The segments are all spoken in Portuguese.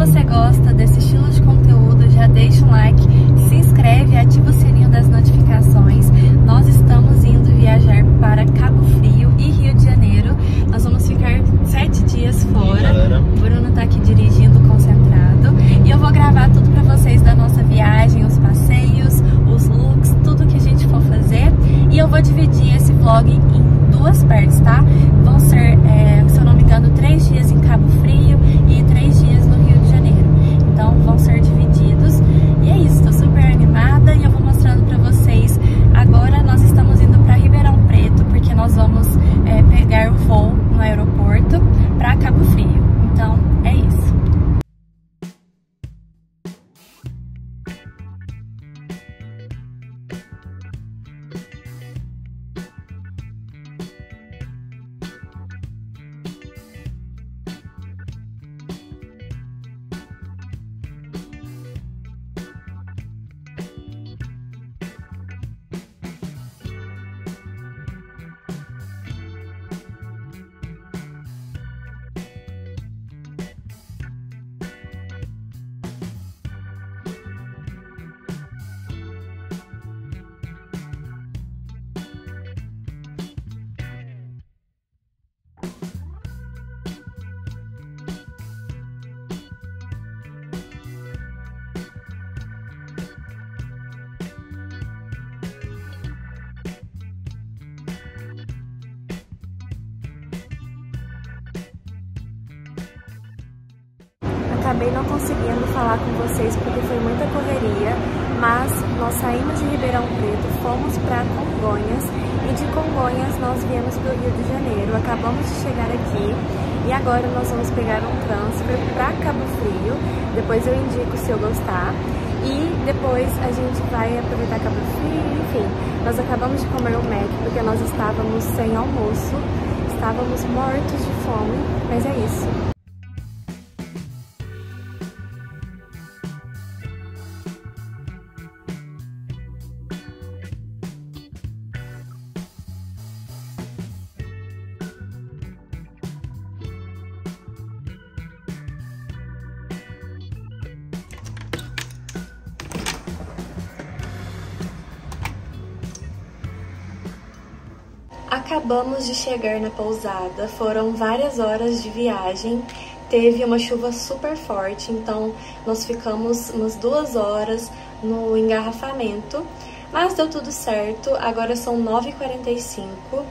você gosta desse estilo de conteúdo, já deixa um like, se inscreve e ativa o sininho das notificações. Nós estamos indo viajar para Cabo Frio e Rio de Janeiro. Nós vamos ficar 7 dias fora. O Bruno tá aqui dirigindo concentrado. E eu vou gravar tudo pra vocês da nossa viagem, os passeios, os looks, tudo que a gente for fazer. E eu vou dividir esse vlog em 2 partes, tá? Vão ser, se eu não me engano, 3 dias em Cabo Frio e 3 dias no Rio de Janeiro. Então vão ser divididos. E é isso, tô super animada e eu vou mostrando pra vocês. Agora nós estamos indo pra Ribeirão Preto, porque nós vamos pegar o voo no aeroporto pra Cabo Frio. Então é isso. Acabei não conseguindo falar com vocês porque foi muita correria, mas nós saímos de Ribeirão Preto, fomos para Congonhas e de Congonhas nós viemos para o Rio de Janeiro. Acabamos de chegar aqui e agora nós vamos pegar um transfer para Cabo Frio. Depois eu indico se eu gostar e depois a gente vai aproveitar Cabo Frio. Enfim, nós acabamos de comer um Mac porque nós estávamos sem almoço, estávamos mortos de fome, mas é isso. Acabamos de chegar na pousada, foram várias horas de viagem, teve uma chuva super forte, então nós ficamos umas 2 horas no engarrafamento, mas deu tudo certo. Agora são 9h45,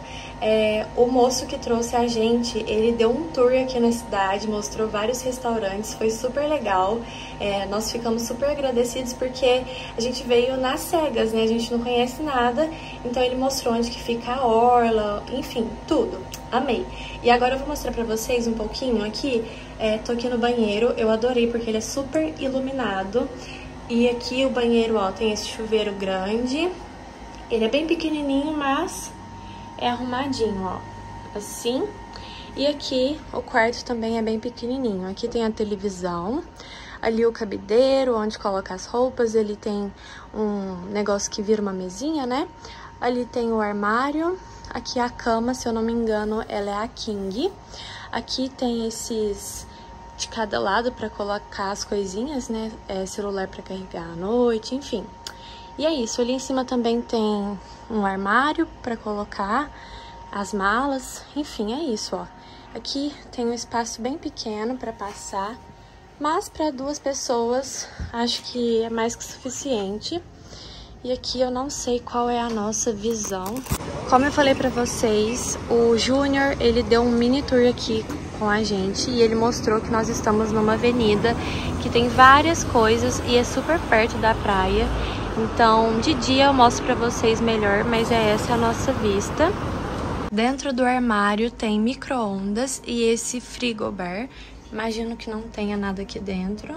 o moço que trouxe a gente, ele deu um tour aqui na cidade, mostrou vários restaurantes, foi super legal. Nós ficamos super agradecidos porque a gente veio nas cegas, né? A gente não conhece nada, então ele mostrou onde que fica a orla, enfim, tudo. Amei. E agora eu vou mostrar pra vocês um pouquinho aqui. Tô aqui no banheiro, eu adorei porque ele é super iluminado. E aqui o banheiro, ó, tem esse chuveiro grande. Ele é bem pequenininho, mas é arrumadinho, ó, assim. E aqui o quarto também é bem pequenininho. Aqui tem a televisão, ali o cabideiro, onde coloca as roupas. Ele tem um negócio que vira uma mesinha, né? Ali tem o armário. Aqui a cama, se eu não me engano, ela é a king. Aqui tem esses de cada lado para colocar as coisinhas, né? Celular para carregar à noite, enfim. E é isso. Ali em cima também tem um armário para colocar as malas. Enfim, é isso, ó. Aqui tem um espaço bem pequeno para passar, mas para 2 pessoas acho que é mais que suficiente. E aqui eu não sei qual é a nossa visão. Como eu falei pra vocês, o Júnior, ele deu um mini tour aqui com a gente e ele mostrou que nós estamos numa avenida que tem várias coisas e é super perto da praia. Então, de dia eu mostro pra vocês melhor, mas essa é a nossa vista. Dentro do armário tem micro-ondas e esse frigobar. Imagino que não tenha nada aqui dentro.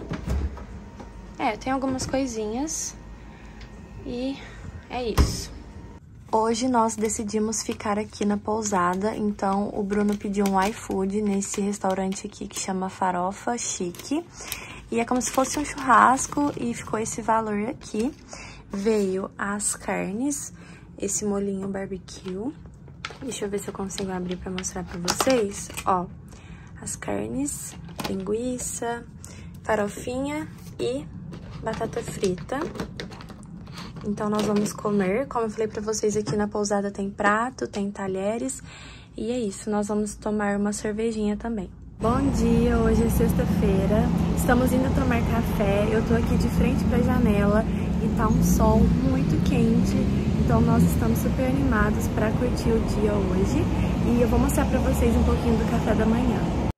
Tem algumas coisinhas. E é isso. Hoje nós decidimos ficar aqui na pousada, então o Bruno pediu um iFood nesse restaurante aqui que chama Farofa Chique. E é como se fosse um churrasco e ficou esse valor aqui. Veio as carnes, esse molhinho barbecue. Deixa eu ver se eu consigo abrir pra mostrar pra vocês. Ó, as carnes, linguiça, farofinha e batata frita. Então, nós vamos comer. Como eu falei pra vocês, aqui na pousada tem prato, tem talheres. E é isso, nós vamos tomar uma cervejinha também. Bom dia, hoje é sexta-feira. Estamos indo tomar café. Eu tô aqui de frente pra janela e tá um sol muito quente. Então, nós estamos super animados pra curtir o dia hoje. E eu vou mostrar pra vocês um pouquinho do café da manhã.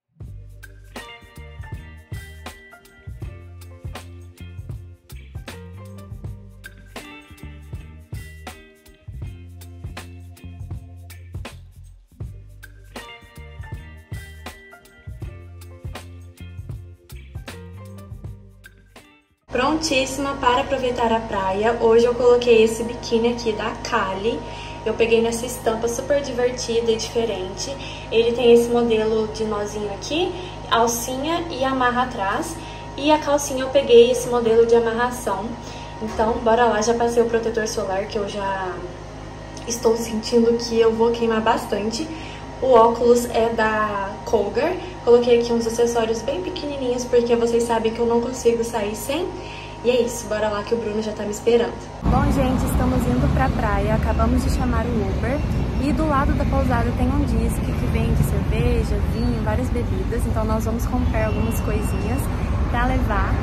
Prontíssima para aproveitar a praia. Hoje eu coloquei esse biquíni aqui da Cali. Eu peguei nessa estampa super divertida e diferente. Ele tem esse modelo de nozinho aqui, alcinha e amarra atrás. E a calcinha eu peguei esse modelo de amarração. Então, bora lá, já passei o protetor solar que eu já estou sentindo que eu vou queimar bastante. O óculos é da Cougar. Coloquei aqui uns acessórios bem pequenininhos, porque vocês sabem que eu não consigo sair sem. E é isso, bora lá que o Bruno já tá me esperando. Bom, gente, estamos indo pra praia. Acabamos de chamar o Uber. E do lado da pousada tem um disque que vende cerveja, vinho, várias bebidas. Então nós vamos comprar algumas coisinhas pra levar.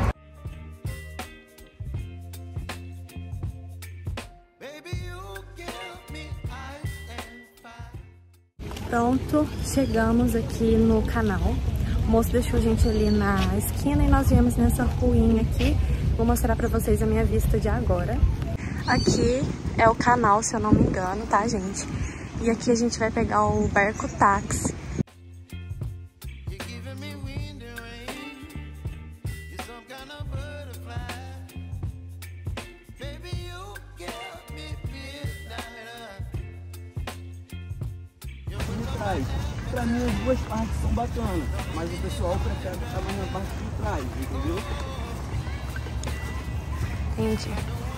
Pronto, chegamos aqui no canal. O moço deixou a gente ali na esquina e nós viemos nessa ruinha aqui. Vou mostrar pra vocês a minha vista de agora. Aqui é o canal, se eu não me engano, tá, gente? E aqui a gente vai pegar o barco táxi. Pra mim as duas partes são bacanas, mas o pessoal prefere estar na parte de trás, entendeu? Entendi.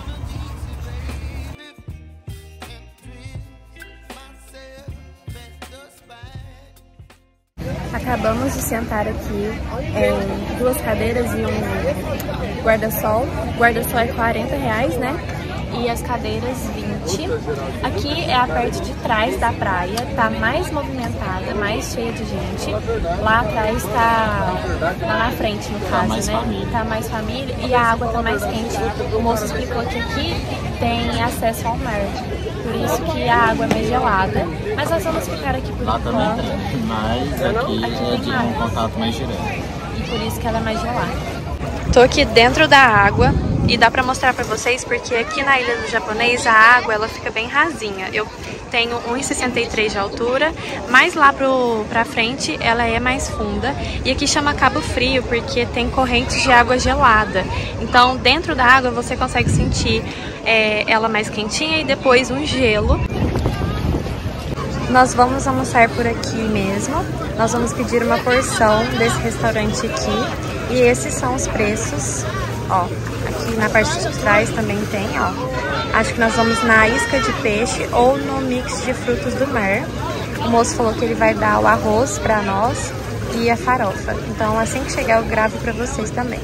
Acabamos de sentar aqui em duas cadeiras e um guarda-sol. O guarda-sol é R$40, né? E as cadeiras 20. Aqui é a parte de trás da praia, tá mais movimentada, mais cheia de gente. Lá atrás tá, lá na frente no caso, né? Tá mais família e a água tá mais quente. O moço explicou que aqui tem acesso ao mar, por isso que a água é mais gelada. Mas nós vamos ficar aqui por enquanto. Mas aqui é de um contato mais direto. E por isso que ela é mais gelada. Tô aqui dentro da água. E dá pra mostrar pra vocês porque aqui na Ilha do Japonês a água ela fica bem rasinha. Eu tenho 1,63 de altura, mas lá pra frente ela é mais funda. E aqui chama Cabo Frio porque tem correntes de água gelada. Então dentro da água você consegue sentir ela mais quentinha e depois um gelo. Nós vamos almoçar por aqui mesmo. Nós vamos pedir uma porção desse restaurante aqui. E esses são os preços, ó. Aqui na parte de trás também tem, ó. Acho que nós vamos na isca de peixe ou no mix de frutos do mar. O moço falou que ele vai dar o arroz pra nós e a farofa. Então assim que chegar eu gravo pra vocês também.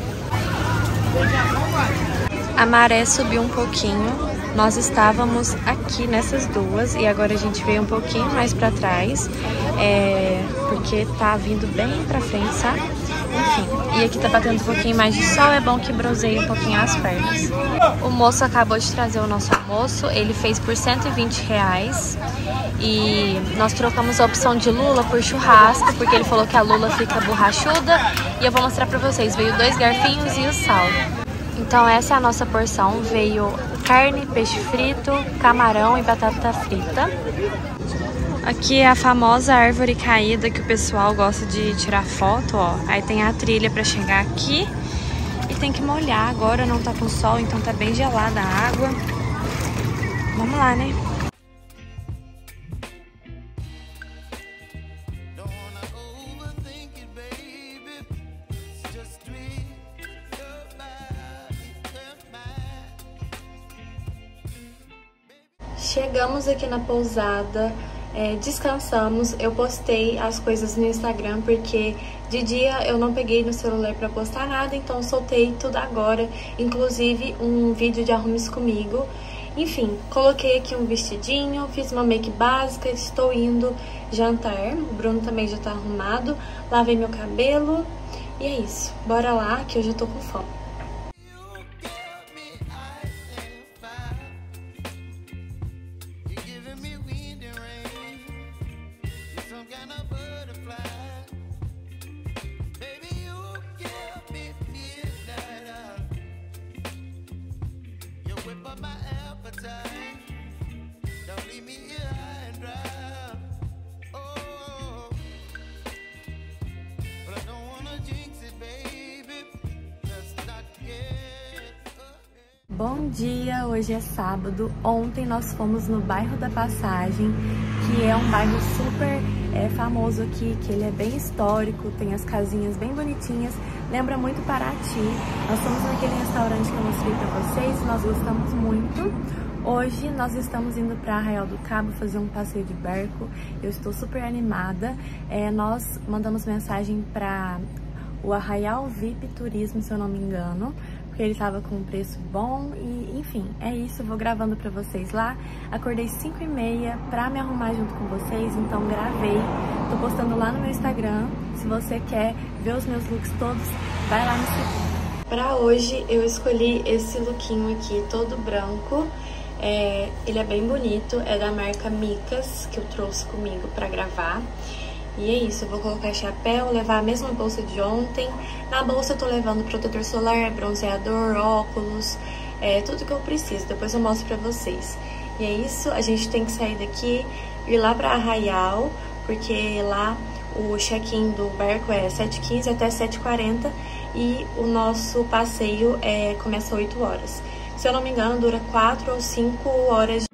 A maré subiu um pouquinho. Nós estávamos aqui nessas duas e agora a gente veio um pouquinho mais pra trás. Porque tá vindo bem pra frente, sabe? Enfim, e aqui tá batendo um pouquinho mais de sol, é bom que bronzeie um pouquinho as pernas. O moço acabou de trazer o nosso almoço, ele fez por R$120 e nós trocamos a opção de lula por churrasco, porque ele falou que a lula fica borrachuda e eu vou mostrar pra vocês, veio 2 garfinhos e o sal. Então essa é a nossa porção, veio carne, peixe frito, camarão e batata frita. Aqui é a famosa árvore caída que o pessoal gosta de tirar foto, ó. Aí tem a trilha pra chegar aqui e tem que molhar. Agora não tá com sol, então tá bem gelada a água. Vamos lá, né? Chegamos aqui na pousada, descansamos. Eu postei as coisas no Instagram porque De dia eu não peguei no celular pra postar nada, então soltei tudo agora, inclusive um vídeo de arrumes comigo. Enfim, coloquei aqui um vestidinho, fiz uma make básica, estou indo jantar. O Bruno também já tá arrumado, lavei meu cabelo e é isso. Bora lá que eu já tô com fome. Bom dia, hoje é sábado. Ontem nós fomos no bairro da Passagem, que é um bairro super famoso aqui, que ele é bem histórico, tem as casinhas bem bonitinhas, lembra muito Paraty. Nós fomos naquele restaurante que eu mostrei pra vocês, nós gostamos muito. Hoje nós estamos indo para Arraial do Cabo fazer um passeio de barco, eu estou super animada. Nós mandamos mensagem para o Arraial VIP Turismo, se eu não me engano, porque ele tava com um preço bom e, enfim, é isso, eu vou gravando pra vocês lá. Acordei 5h30 pra me arrumar junto com vocês, então gravei, tô postando lá no meu Instagram. Se você quer ver os meus looks todos, vai lá me seguir. Pra hoje eu escolhi esse lookinho aqui, todo branco. Ele é bem bonito, é da marca Micas, que eu trouxe comigo pra gravar. E é isso, eu vou colocar chapéu, levar a mesma bolsa de ontem. Na bolsa eu tô levando protetor solar, bronzeador, óculos, tudo que eu preciso. Depois eu mostro pra vocês. E é isso, a gente tem que sair daqui, ir lá pra Arraial, porque lá o check-in do barco é 7h15 até 7h40 e o nosso passeio começa às 8 horas. Se eu não me engano, dura 4 ou 5 horas.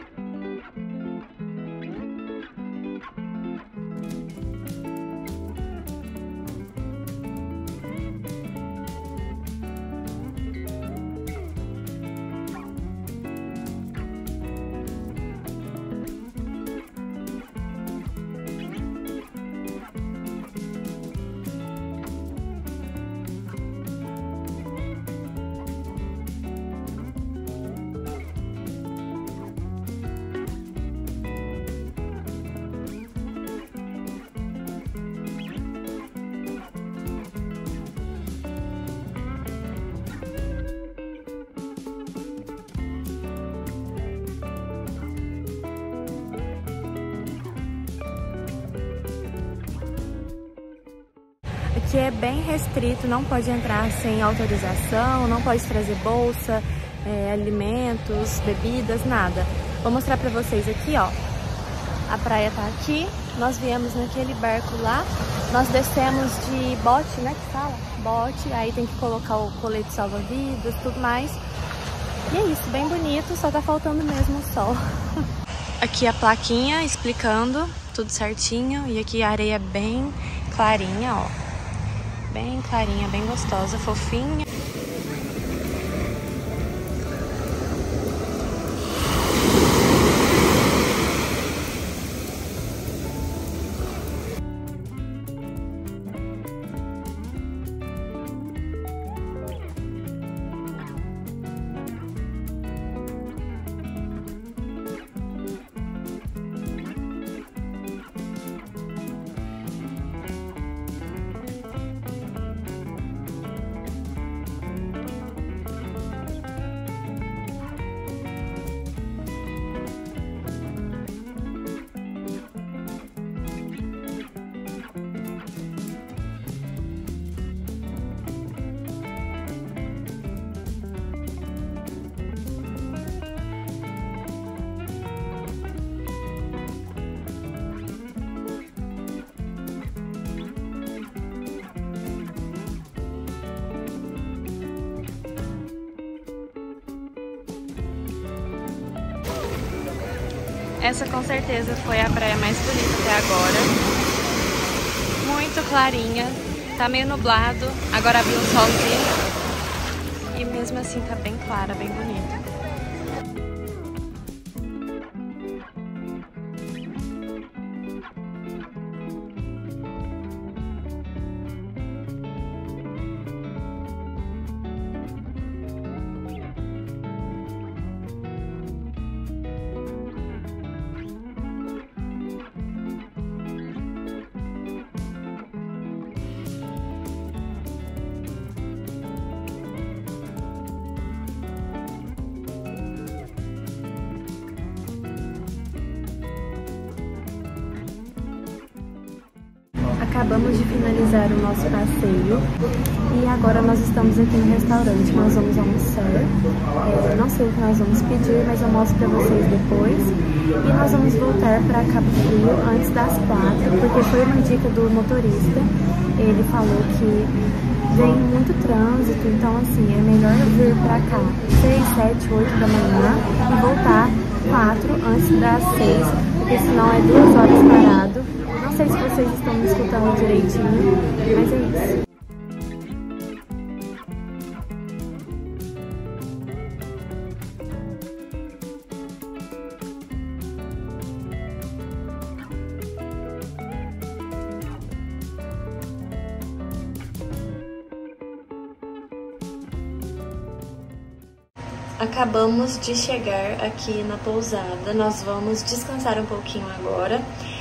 Aqui é bem restrito, não pode entrar sem autorização, não pode trazer bolsa, alimentos, bebidas, nada. Vou mostrar pra vocês aqui, ó. A praia tá aqui, nós viemos naquele barco lá, nós descemos de bote, né, que fala? Bote, aí tem que colocar o colete salva-vidas, tudo mais. E é isso, bem bonito, só tá faltando mesmo o sol. Aqui a plaquinha explicando tudo certinho, e aqui a areia bem clarinha, ó. Bem clarinha, bem gostosa, fofinha. Essa com certeza foi a praia mais bonita até agora. Muito clarinha, tá meio nublado, agora abriu um solzinho. E mesmo assim tá bem clara, bem bonita. Acabamos de finalizar o nosso passeio e agora nós estamos aqui no restaurante. Nós vamos almoçar. Não sei o que nós vamos pedir, mas eu mostro pra vocês depois. E nós vamos voltar pra Cabo Frio antes das 4, porque foi uma dica do motorista. Ele falou que vem muito trânsito, então assim, é melhor vir pra cá 6, 7, 8 da manhã e voltar 4 antes das 6, porque senão é 2 horas parado. Não sei se vocês estão me escutando direitinho, mas é isso. Acabamos de chegar aqui na pousada, nós vamos descansar um pouquinho agora.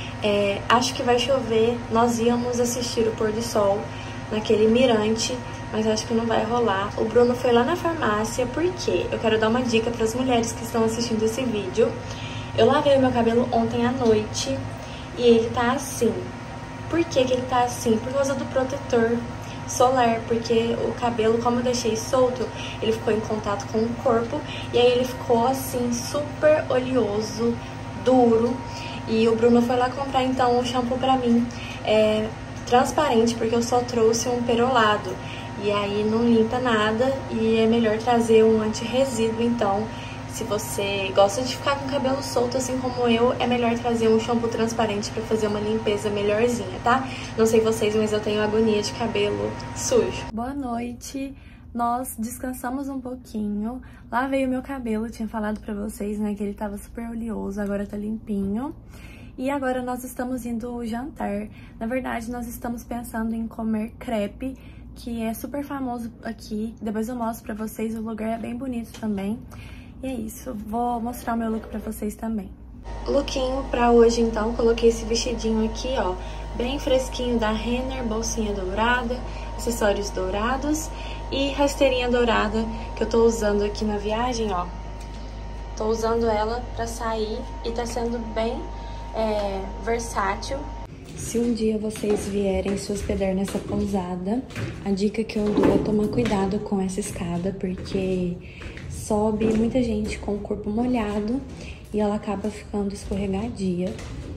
Acho que vai chover, nós íamos assistir o pôr do sol naquele mirante, mas acho que não vai rolar. O Bruno foi lá na farmácia, porque eu quero dar uma dica para as mulheres que estão assistindo esse vídeo. Eu lavei o meu cabelo ontem à noite e ele tá assim. Por que que ele tá assim? Por causa do protetor solar, porque o cabelo, como eu deixei solto, ele ficou em contato com o corpo e aí ele ficou assim super oleoso, duro. E o Bruno foi lá comprar então um shampoo pra mim transparente, porque eu só trouxe um perolado e aí não limpa nada e é melhor trazer um anti-resíduo. Então, se você gosta de ficar com o cabelo solto assim como eu, é melhor trazer um shampoo transparente pra fazer uma limpeza melhorzinha, tá? Não sei vocês, mas eu tenho agonia de cabelo sujo. Boa noite! Nós descansamos um pouquinho, lavei o meu cabelo, tinha falado pra vocês, né, que ele tava super oleoso, agora tá limpinho. E agora nós estamos indo jantar. Na verdade, nós estamos pensando em comer crepe, que é super famoso aqui. Depois eu mostro pra vocês, o lugar é bem bonito também. E é isso, vou mostrar o meu look pra vocês também. Lookinho pra hoje, então, coloquei esse vestidinho aqui, ó, bem fresquinho da Renner, bolsinha dourada, acessórios dourados e rasteirinha dourada que eu tô usando aqui na viagem, ó. Tô usando ela pra sair e tá sendo bem versátil. Se um dia vocês vierem se hospedar nessa pousada, a dica que eu dou é tomar cuidado com essa escada, porque sobe muita gente com o corpo molhado e ela acaba ficando escorregadia.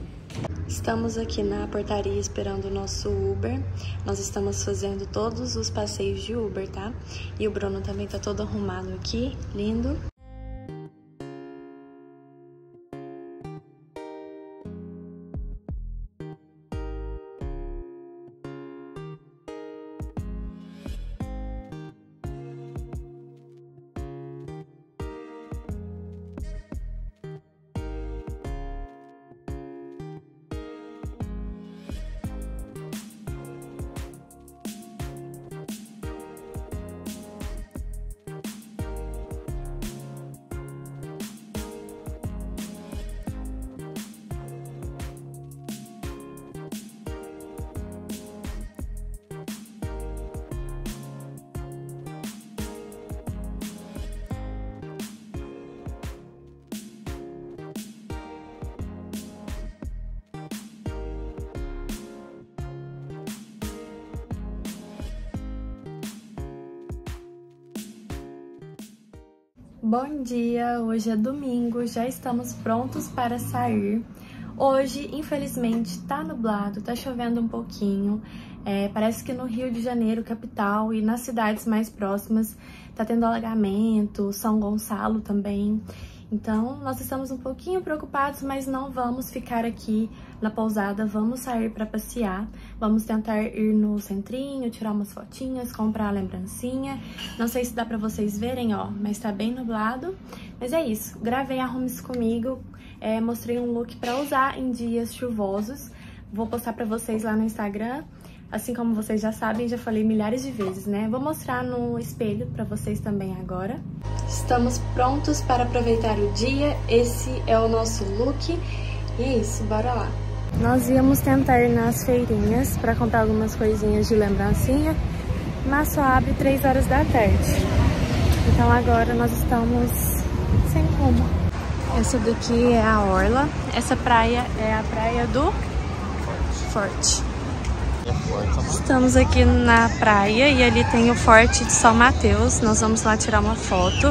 Estamos aqui na portaria esperando o nosso Uber. Nós estamos fazendo todos os passeios de Uber, tá? E o Bruno também tá todo arrumado aqui, lindo. Bom dia, hoje é domingo, já estamos prontos para sair. Hoje, infelizmente, tá nublado, tá chovendo um pouquinho. Parece que no Rio de Janeiro, capital, e nas cidades mais próximas, tá tendo alagamento, São Gonçalo também. Então, nós estamos um pouquinho preocupados, mas não vamos ficar aqui na pousada, vamos sair para passear. Vamos tentar ir no centrinho, tirar umas fotinhas, comprar a lembrancinha. Não sei se dá para vocês verem, ó, mas tá bem nublado. Mas é isso, gravei Arrume-se Comigo, mostrei um look para usar em dias chuvosos. Vou postar para vocês lá no Instagram. Assim como vocês já sabem, já falei milhares de vezes, né? Vou mostrar no espelho pra vocês também agora. Estamos prontos para aproveitar o dia. Esse é o nosso look. E é isso, bora lá. Nós íamos tentar ir nas feirinhas pra comprar algumas coisinhas de lembrancinha, mas só abre 3 horas da tarde. Então agora nós estamos sem rumo. Essa daqui é a orla. Essa praia é a praia do Forte. Forte São Mateus. Estamos aqui na praia e ali tem o Forte de São Mateus. Nós vamos lá tirar uma foto.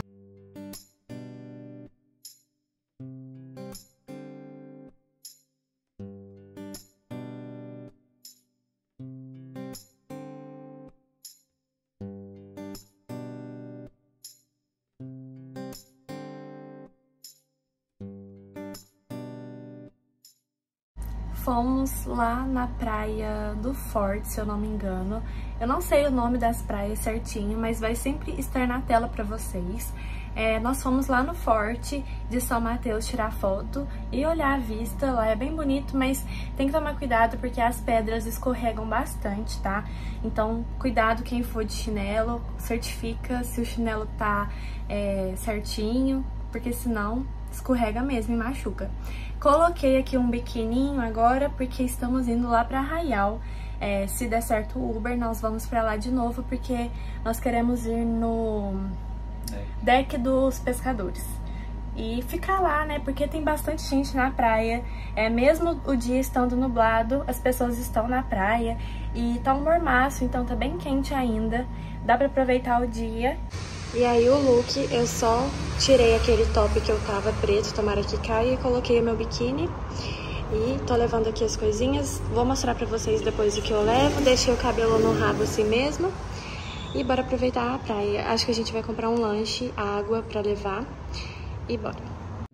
Fomos lá na praia do Forte, se eu não me engano. Eu não sei o nome das praias certinho, mas vai sempre estar na tela para vocês. Nós fomos lá no Forte de São Mateus tirar foto e olhar a vista. Lá é bem bonito, mas tem que tomar cuidado porque as pedras escorregam bastante, tá? Então, cuidado quem for de chinelo, certifica se o chinelo tá certinho, porque senão escorrega mesmo e machuca. Coloquei aqui um biquininho agora porque estamos indo lá para Arraial. Se der certo o Uber, nós vamos para lá de novo porque nós queremos ir no deck dos pescadores e ficar lá, né? Porque tem bastante gente na praia. Mesmo o dia estando nublado, as pessoas estão na praia e tá um mormaço, então tá bem quente ainda. Dá para aproveitar o dia. E aí o look, eu só tirei aquele top que eu tava preto, tomara que caia, e coloquei o meu biquíni. E tô levando aqui as coisinhas, vou mostrar pra vocês depois o que eu levo. Deixei o cabelo no rabo assim mesmo. E bora aproveitar a praia. Acho que a gente vai comprar um lanche, água pra levar. E bora.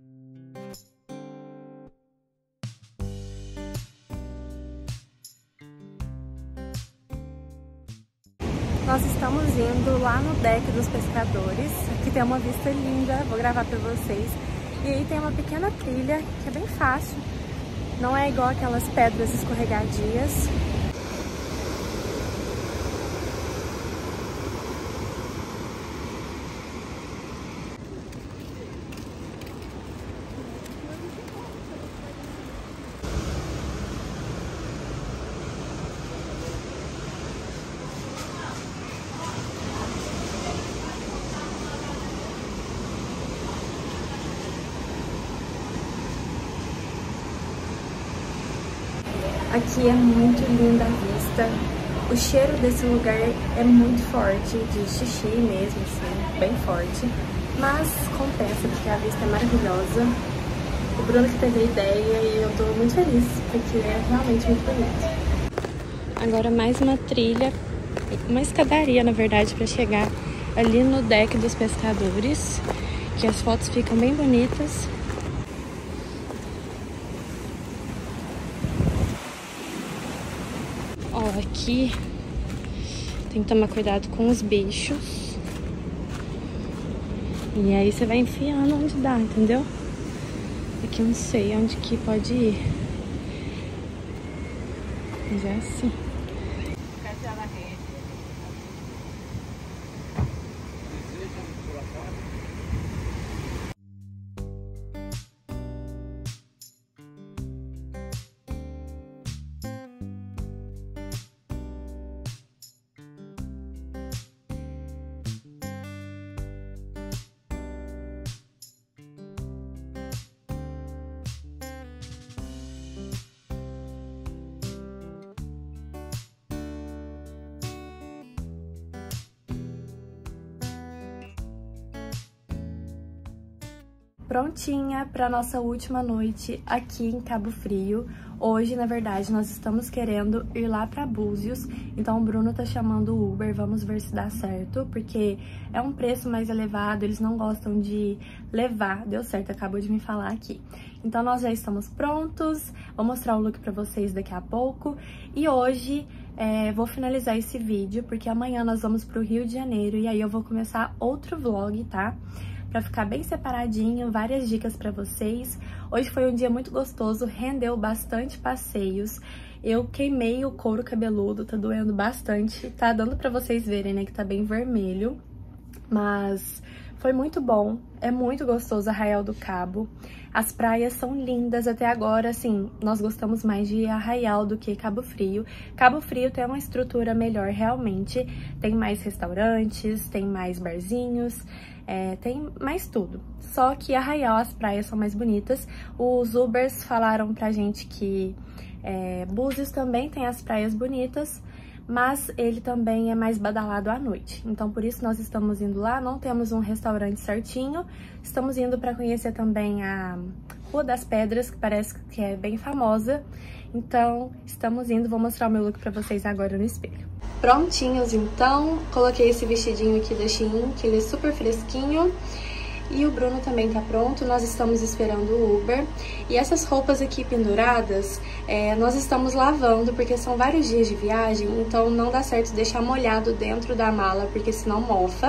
Nós estamos indo lá no deck dos pescadores, que tem uma vista linda, vou gravar pra vocês. E aí tem uma pequena trilha, que é bem fácil, não é igual aquelas pedras escorregadias. Aqui é muito linda a vista, o cheiro desse lugar é muito forte, de xixi mesmo, assim, bem forte, mas compensa porque a vista é maravilhosa. O Bruno que teve a ideia e eu tô muito feliz, porque é realmente muito bonito. Agora mais uma trilha, uma escadaria na verdade, para chegar ali no deck dos pescadores, que as fotos ficam bem bonitas. Ó, aqui tem que tomar cuidado com os bichos. E aí você vai enfiando onde dá, entendeu? Aqui eu não sei onde que pode ir. Mas é assim. Prontinha para nossa última noite aqui em Cabo Frio. Hoje, na verdade, nós estamos querendo ir lá para Búzios, então o Bruno tá chamando o Uber, vamos ver se dá certo, porque é um preço mais elevado, eles não gostam de levar, deu certo, acabou de me falar aqui. Então nós já estamos prontos, vou mostrar o look para vocês daqui a pouco, e hoje vou finalizar esse vídeo, porque amanhã nós vamos pro Rio de Janeiro, e aí eu vou começar outro vlog, tá? Pra ficar bem separadinho, várias dicas pra vocês. Hoje foi um dia muito gostoso, rendeu bastante passeios. Eu queimei o couro cabeludo, tá doendo bastante. Tá dando pra vocês verem, né, que tá bem vermelho. Mas foi muito bom, é muito gostoso Arraial do Cabo. As praias são lindas até agora, assim, nós gostamos mais de Arraial do que Cabo Frio. Cabo Frio tem uma estrutura melhor realmente, tem mais restaurantes, tem mais barzinhos, tem mais tudo. Só que Arraial, as praias são mais bonitas. Os Ubers falaram pra gente que Búzios também tem as praias bonitas, mas ele também é mais badalado à noite. Então, por isso nós estamos indo lá, não temos um restaurante certinho. Estamos indo para conhecer também a Rua das Pedras, que parece que é bem famosa. Então, estamos indo, vou mostrar o meu look para vocês agora no espelho. Prontinhos, então, coloquei esse vestidinho aqui da Shein, que ele é super fresquinho. E o Bruno também tá pronto, nós estamos esperando o Uber. E essas roupas aqui penduradas, nós estamos lavando, porque são vários dias de viagem, então não dá certo deixar molhado dentro da mala, porque senão mofa.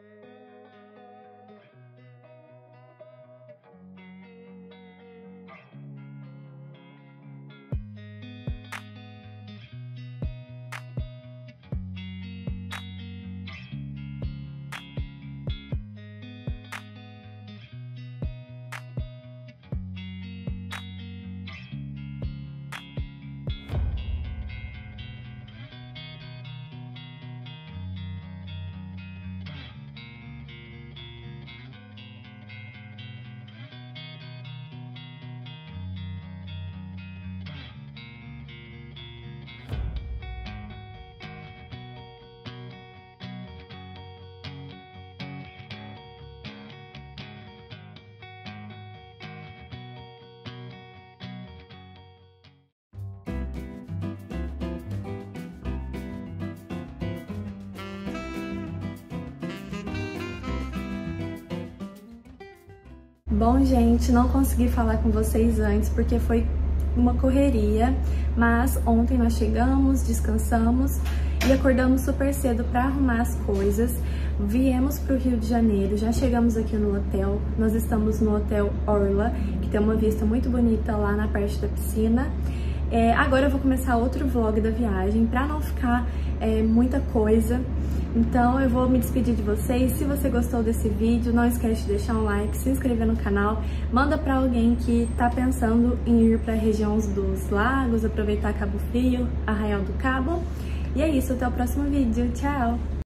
Bom, gente, não consegui falar com vocês antes porque foi uma correria, mas ontem nós chegamos, descansamos e acordamos super cedo para arrumar as coisas. Viemos para o Rio de Janeiro, já chegamos aqui no hotel, nós estamos no Hotel Orla, que tem uma vista muito bonita lá na parte da piscina. Agora eu vou começar outro vlog da viagem, para não ficar muita coisa. Então eu vou me despedir de vocês. Se você gostou desse vídeo, não esquece de deixar um like, se inscrever no canal, manda para alguém que tá pensando em ir para a região dos lagos, aproveitar Cabo Frio, Arraial do Cabo. E é isso, até o próximo vídeo. Tchau!